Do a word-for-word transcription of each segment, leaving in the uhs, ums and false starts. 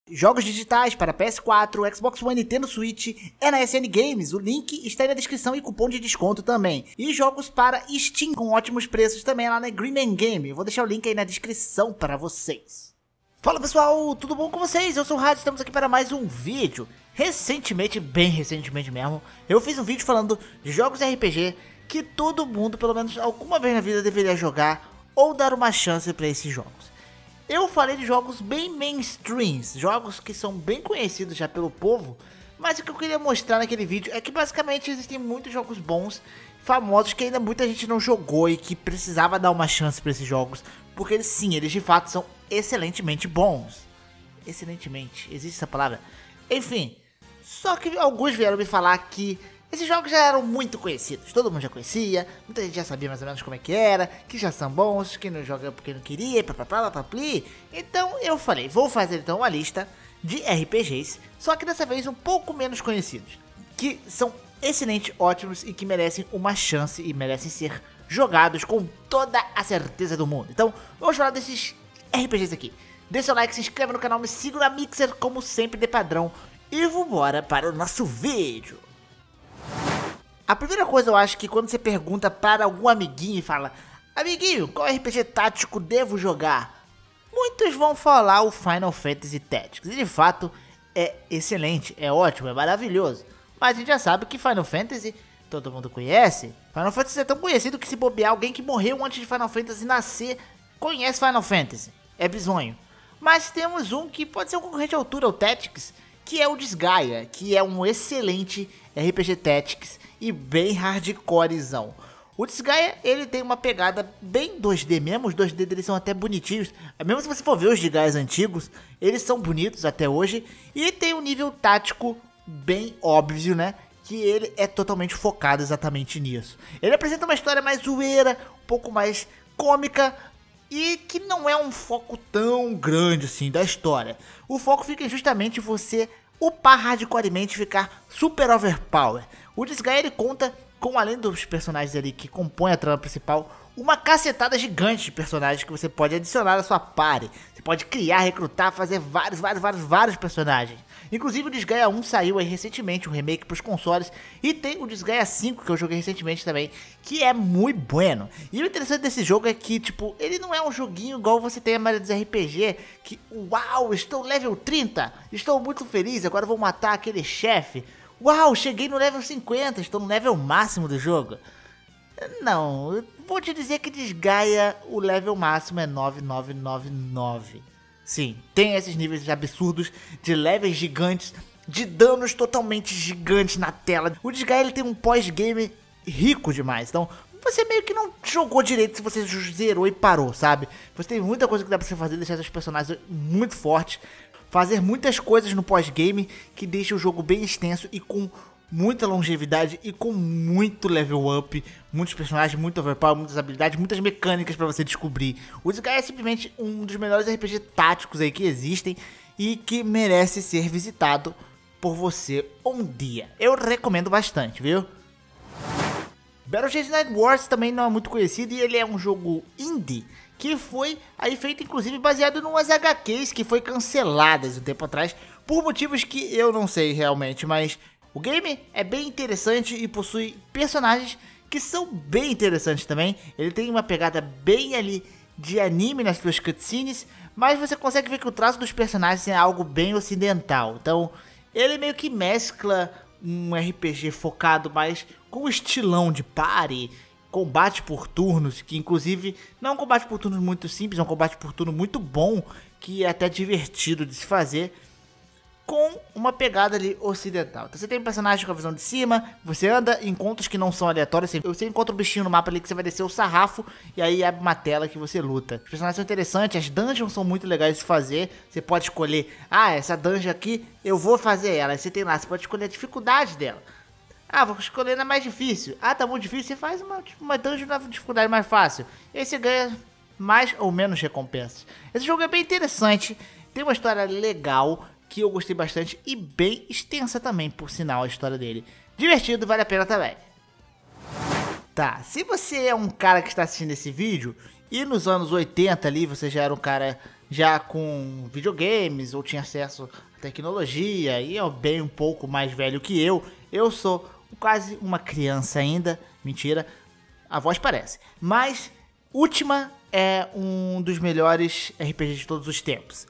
Jogos digitais para P S quatro, Xbox One, Nintendo Switch, é na S N Games, o link está aí na descrição e cupom de desconto também. E jogos para Steam com ótimos preços também lá na Green Man Game, eu vou deixar o link aí na descrição para vocês. Fala pessoal, tudo bom com vocês? Eu sou o Rádio, estamos aqui para mais um vídeo. Recentemente, bem recentemente mesmo, eu fiz um vídeo falando de jogos R P G que todo mundo, pelo menos alguma vez na vida, deveria jogar ou dar uma chance para esses jogos. Eu falei de jogos bem mainstreams, jogos que são bem conhecidos já pelo povo, mas o que eu queria mostrar naquele vídeo é que basicamente existem muitos jogos bons, famosos, que ainda muita gente não jogou e que precisava dar uma chance para esses jogos, porque eles, sim, eles de fato são excelentemente bons. Excelentemente, existe essa palavra? Enfim, só que alguns vieram me falar que esses jogos já eram muito conhecidos, todo mundo já conhecia, muita gente já sabia mais ou menos como é que era, que já são bons, que não joga porque não queria, papapá, papapli. Então eu falei, vou fazer então uma lista de R P Gs, só que dessa vez um pouco menos conhecidos, que são excelentes, ótimos e que merecem uma chance e merecem ser jogados com toda a certeza do mundo. Então vamos falar desses R P Gs aqui. Deixa seu like, se inscreva no canal, me siga na Mixer como sempre de padrão e vambora para o nosso vídeo. A primeira coisa eu acho que quando você pergunta para algum amiguinho e fala: amiguinho, qual R P G tático devo jogar? Muitos vão falar o Final Fantasy Tactics, e de fato é excelente, é ótimo, é maravilhoso. Mas a gente já sabe que Final Fantasy todo mundo conhece. Final Fantasy é tão conhecido que se bobear alguém que morreu antes de Final Fantasy nascer conhece Final Fantasy, é bizonho. Mas temos um que pode ser um concorrente à altura, o Tactics, que é o Disgaea, que é um excelente R P G Tactics e bem hardcorezão. O Disgaea, ele tem uma pegada bem dois D mesmo, os dois D deles são até bonitinhos. Mesmo se você for ver os Disgaeas antigos, eles são bonitos até hoje. E tem um nível tático bem óbvio, né? Que ele é totalmente focado exatamente nisso. Ele apresenta uma história mais zoeira, um pouco mais cômica, e que não é um foco tão grande assim da história. O foco fica justamente em você upar hardcoremente e ficar super overpower. O Disgaea, ele conta com, além dos personagens ali que compõem a trama principal, uma cacetada gigante de personagens que você pode adicionar à sua party. Você pode criar, recrutar, fazer vários, vários, vários, vários personagens. Inclusive o Disgaea um saiu aí recentemente, um remake para os consoles. E tem o Disgaea cinco que eu joguei recentemente também, que é muito bueno. E o interessante desse jogo é que, tipo, ele não é um joguinho igual você tem a maioria dos R P G, que, uau, estou level trinta, estou muito feliz, agora vou matar aquele chefe. Uau, cheguei no level cinquenta, estou no level máximo do jogo. Não, eu vou te dizer que Disgaea, o level máximo é nove nove nove nove. Sim, tem esses níveis absurdos de levels gigantes, de danos totalmente gigantes na tela. O Disgaea, ele tem um pós-game rico demais, então você meio que não jogou direito se você zerou e parou, sabe? Você tem muita coisa que dá pra você fazer, deixar seus personagens muito fortes, fazer muitas coisas no pós-game que deixa o jogo bem extenso e com muita longevidade e com muito level up, muitos personagens, muito overpower, muitas habilidades, muitas mecânicas pra você descobrir. O Disgaea é simplesmente um dos melhores R P G táticos aí que existem e que merece ser visitado por você um dia. Eu recomendo bastante, viu? Battleship Night Wars também não é muito conhecido e ele é um jogo indie que foi aí feito inclusive baseado em umas H Qs que foi canceladas um tempo atrás por motivos que eu não sei realmente, mas o game é bem interessante e possui personagens que são bem interessantes também. Ele tem uma pegada bem ali de anime nas suas cutscenes, mas você consegue ver que o traço dos personagens é algo bem ocidental. Então ele meio que mescla um R P G focado mais com o estilão de party, combate por turnos, que inclusive não é um combate por turnos muito simples, é um combate por turno muito bom, que é até divertido de se fazer, com uma pegada ali ocidental. Então você tem um personagem com a visão de cima, você anda em encontros que não são aleatórios, você encontra um bichinho no mapa ali que você vai descer o sarrafo e aí abre uma tela que você luta. Os personagens são interessantes, as dungeons são muito legais de fazer, você pode escolher, ah, essa dungeon aqui eu vou fazer ela, aí você tem lá, você pode escolher a dificuldade dela. Ah, vou escolher na mais difícil. Ah, tá muito difícil, você faz uma, uma dungeon na dificuldade mais fácil. E aí você ganha mais ou menos recompensas. Esse jogo é bem interessante, tem uma história legal, que eu gostei bastante e bem extensa também, por sinal, a história dele. Divertido, vale a pena também. Tá, se você é um cara que está assistindo esse vídeo e nos anos oitenta ali você já era um cara já com videogames ou tinha acesso à tecnologia e é bem um pouco mais velho que eu. Eu sou quase uma criança ainda, mentira, a voz parece. Mas Ultima é um dos melhores R P Gs de todos os tempos.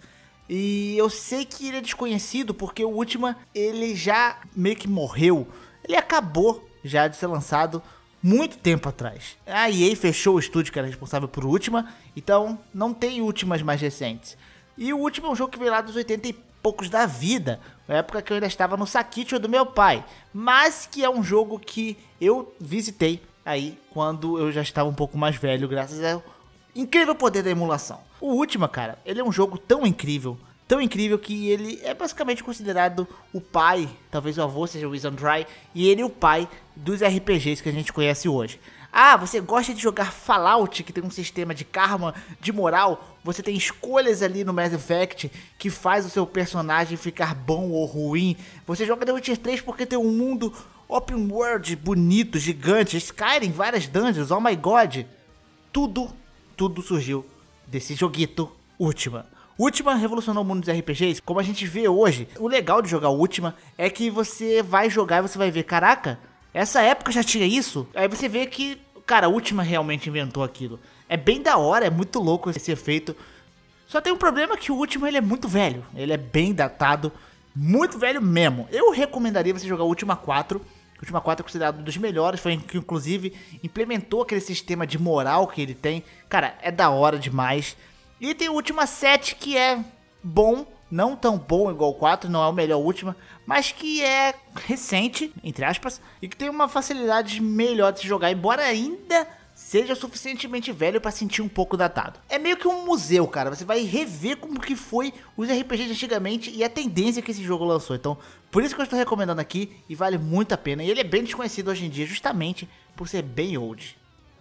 E eu sei que ele é desconhecido porque o Ultima, ele já meio que morreu. Ele acabou já de ser lançado muito tempo atrás. A E A fechou o estúdio que era responsável por Ultima, então não tem Ultimas mais recentes. E o Ultima é um jogo que veio lá dos oitenta e poucos da vida, na época que eu ainda estava no saquinho do meu pai. Mas que é um jogo que eu visitei aí quando eu já estava um pouco mais velho, graças ao incrível poder da emulação. O Ultima, cara, ele é um jogo tão incrível, tão incrível que ele é basicamente considerado o pai, talvez o avô seja o Wizandrai, e ele é o pai dos R P Gs que a gente conhece hoje. Ah, você gosta de jogar Fallout, que tem um sistema de karma, de moral, você tem escolhas ali no Mass Effect que faz o seu personagem ficar bom ou ruim. Você joga The Witcher três porque tem um mundo open world bonito, gigante, Skyrim, várias dungeons, oh my god. Tudo, tudo surgiu desse joguito Ultima. Ultima revolucionou o mundo dos R P Gs, como a gente vê hoje. O legal de jogar Ultima é que você vai jogar e você vai ver, caraca, essa época já tinha isso? Aí você vê que, cara, a Ultima realmente inventou aquilo. É bem da hora, é muito louco esse efeito. Só tem um problema que o Ultima ele é muito velho, ele é bem datado, muito velho mesmo. Eu recomendaria você jogar o Ultima quatro. O Ultima quatro é considerado um dos melhores, foi que inclusive implementou aquele sistema de moral que ele tem. Cara, é da hora demais. E tem o Ultima sete que é bom, não tão bom igual o quatro, não é o melhor Ultima, mas que é recente, entre aspas, e que tem uma facilidade melhor de se jogar, embora ainda seja suficientemente velho para sentir um pouco datado. É meio que um museu, cara, você vai rever como que foi os R P Gs antigamente e a tendência que esse jogo lançou. Então, por isso que eu estou recomendando aqui e vale muito a pena. E ele é bem desconhecido hoje em dia, justamente por ser bem old.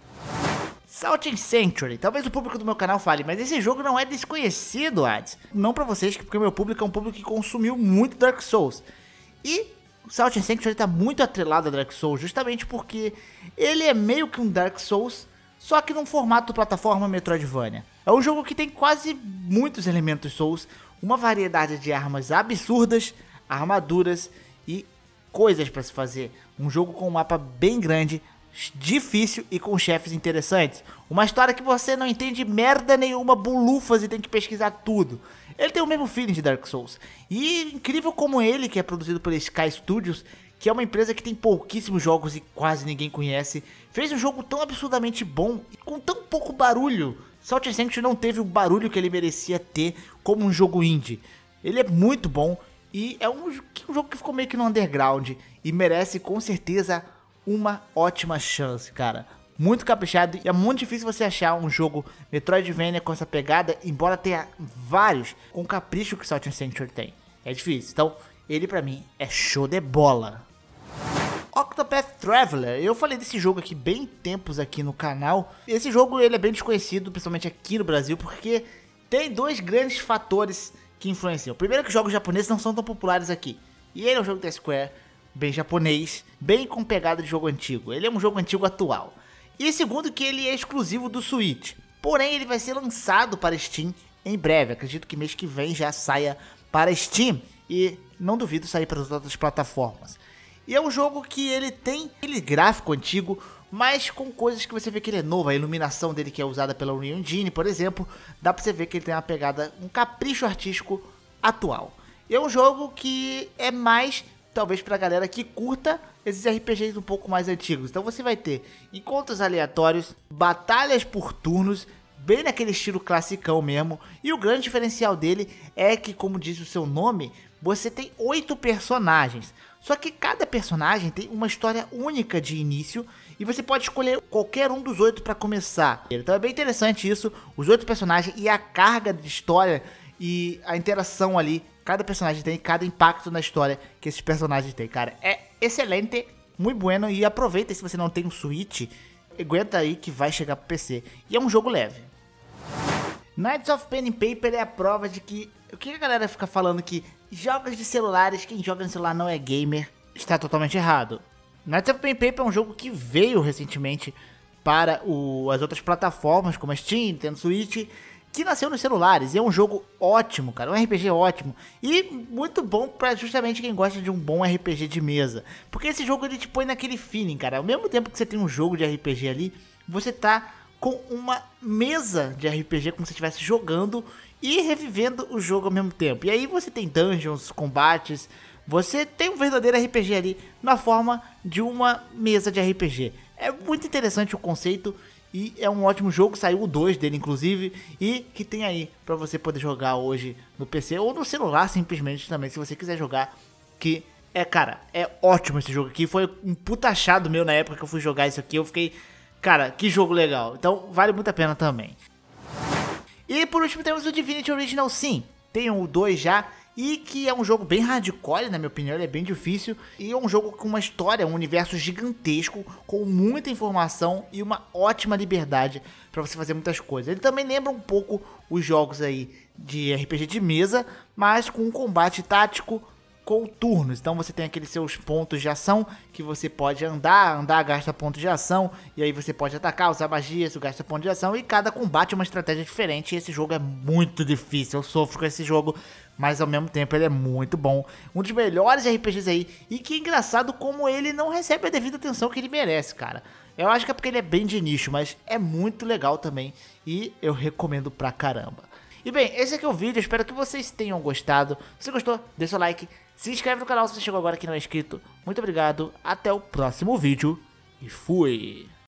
Salt and Sanctuary, talvez o público do meu canal fale, mas esse jogo não é desconhecido, Ads. Não pra vocês, porque o meu público é um público que consumiu muito Dark Souls. E Salt and Sanctuary tá muito atrelado a Dark Souls, justamente porque ele é meio que um Dark Souls, só que num formato plataforma Metroidvania. É um jogo que tem quase muitos elementos Souls, uma variedade de armas absurdas, armaduras e coisas pra se fazer. Um jogo com um mapa bem grande, difícil e com chefes interessantes. Uma história que você não entende merda nenhuma, bulufas, e tem que pesquisar tudo. Ele tem o mesmo feeling de Dark Souls. E incrível como ele, que é produzido pela Sky Studios, que é uma empresa que tem pouquíssimos jogos e quase ninguém conhece, fez um jogo tão absurdamente bom e com tão pouco barulho. Salt and Sanctuary não teve o barulho que ele merecia ter como um jogo indie. Ele é muito bom e é um, um jogo que ficou meio que no underground e merece com certeza uma ótima chance, cara. Muito caprichado e é muito difícil você achar um jogo Metroidvania com essa pegada, embora tenha vários com o capricho que Salt and Sanctuary tem. É difícil, então ele pra mim é show de bola. Octopath Traveler, eu falei desse jogo aqui bem tempos aqui no canal. Esse jogo ele é bem desconhecido, principalmente aqui no Brasil, porque tem dois grandes fatores que influenciam. Primeiro que jogos japoneses não são tão populares aqui, e ele é um jogo da Square, bem japonês, bem com pegada de jogo antigo. Ele é um jogo antigo atual. E segundo que ele é exclusivo do Switch. Porém, ele vai ser lançado para Steam em breve. Acredito que mês que vem já saia para Steam. E não duvido sair para as outras plataformas. E é um jogo que ele tem aquele gráfico antigo, mas com coisas que você vê que ele é novo. A iluminação dele que é usada pela Unreal Engine, por exemplo, dá para você ver que ele tem uma pegada, um capricho artístico atual. E é um jogo que é mais, talvez pra galera que curta esses R P Gs um pouco mais antigos. Então você vai ter encontros aleatórios, batalhas por turnos, bem naquele estilo classicão mesmo. E o grande diferencial dele é que, como diz o seu nome, você tem oito personagens. Só que cada personagem tem uma história única de início e você pode escolher qualquer um dos oito para começar. Então é bem interessante isso, os oito personagens e a carga de história e a interação ali. Cada personagem tem, cada impacto na história que esses personagens têm, cara. É excelente, muito bueno. E aproveita, se você não tem um Switch, aguenta aí que vai chegar pro P C. E é um jogo leve. Knights of Pen and Paper é a prova de que... O que a galera fica falando que jogos de celulares, quem joga no celular não é gamer, está totalmente errado. Knights of Pen and Paper é um jogo que veio recentemente para o, as outras plataformas, como a Steam, Nintendo Switch. que nasceu nos celulares. E é um jogo ótimo, cara, um R P G ótimo. E muito bom pra justamente quem gosta de um bom R P G de mesa. Porque esse jogo ele te põe naquele feeling, cara. Ao mesmo tempo que você tem um jogo de R P G ali, você tá com uma mesa de R P G como se você estivesse jogando e revivendo o jogo ao mesmo tempo. E aí você tem dungeons, combates, você tem um verdadeiro R P G ali na forma de uma mesa de R P G. É muito interessante o conceito e é um ótimo jogo, saiu o dois dele inclusive, e que tem aí pra você poder jogar hoje no P C ou no celular simplesmente também, se você quiser jogar, que é, cara, é ótimo esse jogo aqui. Foi um puta achado meu na época que eu fui jogar isso aqui, eu fiquei, cara, que jogo legal, então vale muito a pena também. E por último temos o Divinity Original Sin, tem o dois já, e que é um jogo bem hardcore, na minha opinião, ele é bem difícil, e é um jogo com uma história, um universo gigantesco, com muita informação e uma ótima liberdade para você fazer muitas coisas. Ele também lembra um pouco os jogos aí de R P G de mesa, mas com um combate tático com turnos. Então você tem aqueles seus pontos de ação que você pode andar, andar gasta pontos de ação, e aí você pode atacar, usar magia, isso gasta pontos de ação, e cada combate é uma estratégia diferente. E esse jogo é muito difícil, eu sofro com esse jogo, mas ao mesmo tempo ele é muito bom. Um dos melhores R P Gs aí, e que engraçado como ele não recebe a devida atenção que ele merece, cara. Eu acho que é porque ele é bem de nicho, mas é muito legal também, e eu recomendo pra caramba. E bem, esse aqui é o vídeo, espero que vocês tenham gostado. Se você gostou, deixa o like, se inscreve no canal se você chegou agora aqui e não é inscrito. Muito obrigado, até o próximo vídeo e fui!